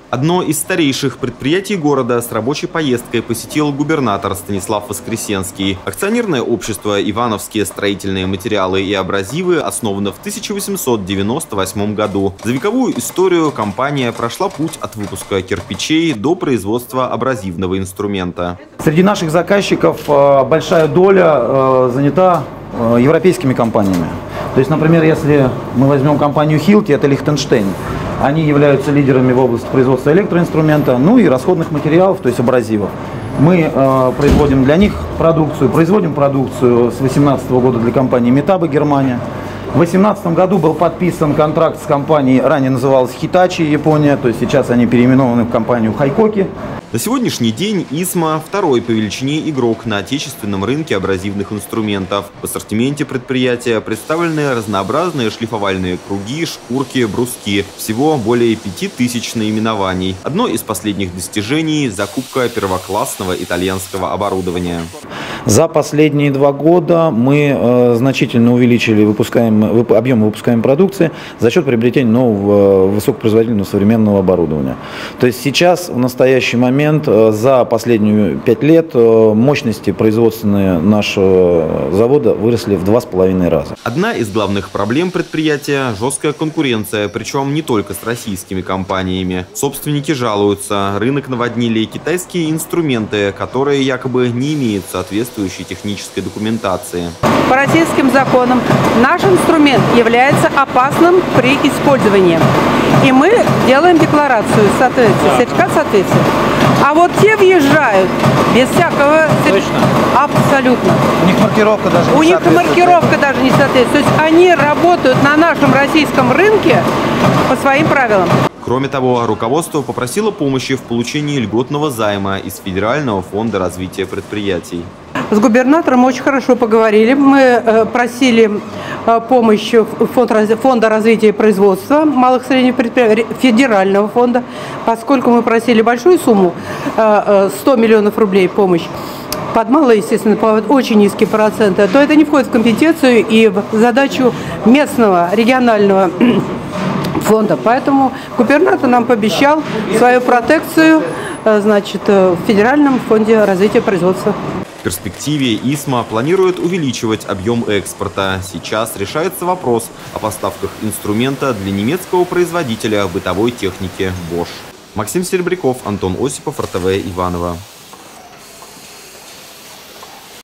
Одно из старейших предприятий города с рабочей поездкой посетил губернатор Станислав Воскресенский. Акционерное общество «Ивановские строительные материалы и абразивы» основано в 1898 году. За вековую историю компания прошла путь от выпуска кирпичей до производства абразивного инструмента. Среди наших заказчиков большая доля занята европейскими компаниями. То есть, например, если мы возьмем компанию Hilti, это Лихтенштейн. Они являются лидерами в области производства электроинструмента, ну и расходных материалов, то есть абразивов. Мы производим для них продукцию, производим продукцию с 2018 года для компании Метаба Германия. В 2018 году был подписан контракт с компанией, ранее называлась Hitachi Япония, то есть сейчас они переименованы в компанию Хайкоки. На сегодняшний день ИСМА – второй по величине игрок на отечественном рынке абразивных инструментов. В ассортименте предприятия представлены разнообразные шлифовальные круги, шкурки, бруски. Всего более 5000 наименований. Одно из последних достижений – закупка первоклассного итальянского оборудования. За последние 2 года мы значительно увеличили объем выпускаемой продукции за счет приобретения нового высокопроизводительного современного оборудования. То есть сейчас, в настоящий момент, за последние 5 лет мощности производственные нашего завода выросли в 2,5 раза. Одна из главных проблем предприятия – жесткая конкуренция, причем не только с российскими компаниями. Собственники жалуются, рынок наводнили китайские инструменты, которые якобы не имеют соответствующей технической документации. По российским законам наш инструмент является опасным при использовании. И мы делаем декларацию соответствия, сертификат соответствия. А вот те въезжают без всякого сертификата. Абсолютно. У них маркировка даже не соответствует. У них маркировка даже не соответствует. То есть они работают на нашем российском рынке по своим правилам. Кроме того, руководство попросило помощи в получении льготного займа из Федерального фонда развития предприятий. С губернатором очень хорошо поговорили. Мы просили помощь фонда развития и производства малых и средних предприятий, федерального фонда, поскольку мы просили большую сумму, 100 миллионов рублей помощь. Под малые, естественно, под очень низкие проценты, то это не входит в компетенцию и в задачу местного, регионального фонда. Поэтому губернатор нам пообещал свою протекцию, значит, в Федеральном фонде развития производства. В перспективе ИСМА планирует увеличивать объем экспорта. Сейчас решается вопрос о поставках инструмента для немецкого производителя бытовой техники Bosch. Максим Серебряков, Антон Осипов, РТВ Иваново.